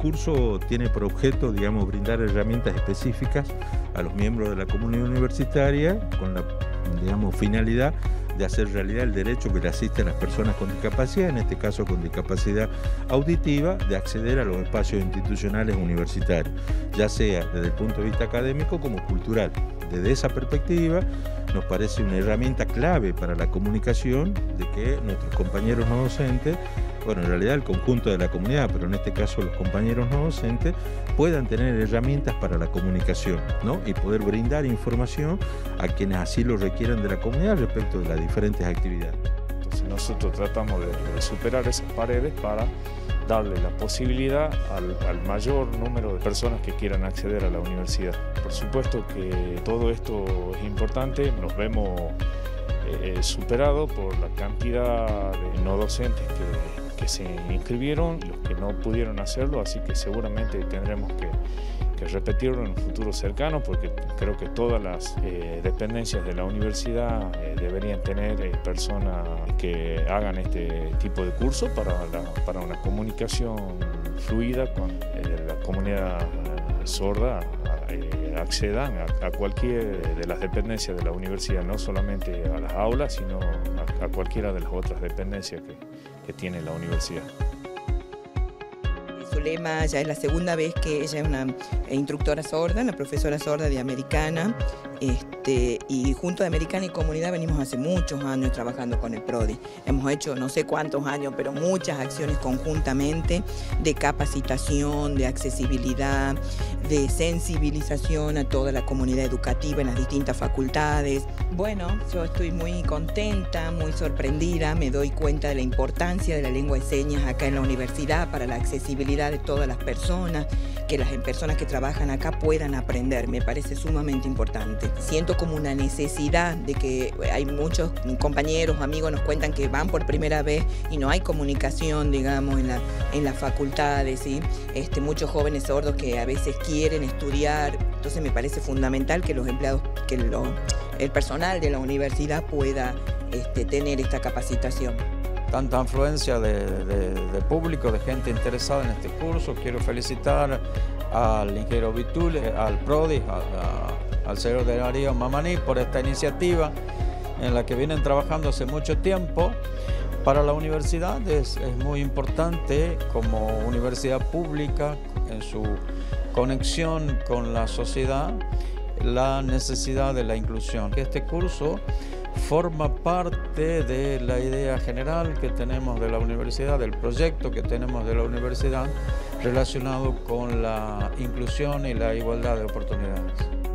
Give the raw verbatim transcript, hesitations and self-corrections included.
curso tiene por objeto, digamos, brindar herramientas específicas a los miembros de la comunidad universitaria con la, digamos, finalidad de hacer realidad el derecho que le asiste a las personas con discapacidad, en este caso con discapacidad auditiva, de acceder a los espacios institucionales universitarios, ya sea desde el punto de vista académico como cultural. Desde esa perspectiva, nos parece una herramienta clave para la comunicación de que nuestros compañeros no docentes, bueno, en realidad el conjunto de la comunidad, pero en este caso los compañeros no docentes, puedan tener herramientas para la comunicación, ¿no? Y poder brindar información a quienes así lo requieran de la comunidad respecto de las diferentes actividades. Entonces nosotros tratamos de, de superar esas paredes para darle la posibilidad al, al mayor número de personas que quieran acceder a la universidad. Por supuesto que todo esto es importante, nos vemos eh, superados por la cantidad de no docentes que, que se inscribieron, los que no pudieron hacerlo, así que seguramente tendremos que, que repetirlo en un futuro cercano, porque creo que todas las eh, dependencias de la universidad eh, deberían tener eh, personas que hagan este tipo de curso para, la, para una comunicación fluida con eh, la comunidad eh, sorda, eh, accedan a, a cualquier de las dependencias de la universidad, no solamente a las aulas, sino a, a cualquiera de las otras dependencias que, que tiene la universidad. Zulema ya es la segunda vez que ella es una instructora sorda, una profesora sorda de Americana, este, y junto a Americana y Comunidad venimos hace muchos años trabajando con el PRODI. Hemos hecho no sé cuántos años, pero muchas acciones conjuntamente de capacitación, de accesibilidad, de sensibilización a toda la comunidad educativa en las distintas facultades. Bueno, yo estoy muy contenta, muy sorprendida, me doy cuenta de la importancia de la lengua de señas acá en la universidad para la accesibilidad de todas las personas, que las personas que trabajan acá puedan aprender, me parece sumamente importante. Siento como una necesidad de que hay muchos compañeros, amigos nos cuentan que van por primera vez y no hay comunicación, digamos, en, la, en las facultades, ¿sí? Este, muchos jóvenes sordos que a veces quieren estudiar, entonces me parece fundamental que los empleados, que lo, el personal de la universidad pueda este, tener esta capacitación. Tanta afluencia de, de, de público, de gente interesada en este curso. Quiero felicitar al ingeniero Vitule, al PRODI, a, a, al señor de Darío Mamaní por esta iniciativa en la que vienen trabajando hace mucho tiempo. Para la universidad es, es muy importante como universidad pública en su conexión con la sociedad la necesidad de la inclusión. Este curso forma parte de la idea general que tenemos de la universidad, del proyecto que tenemos de la universidad relacionado con la inclusión y la igualdad de oportunidades.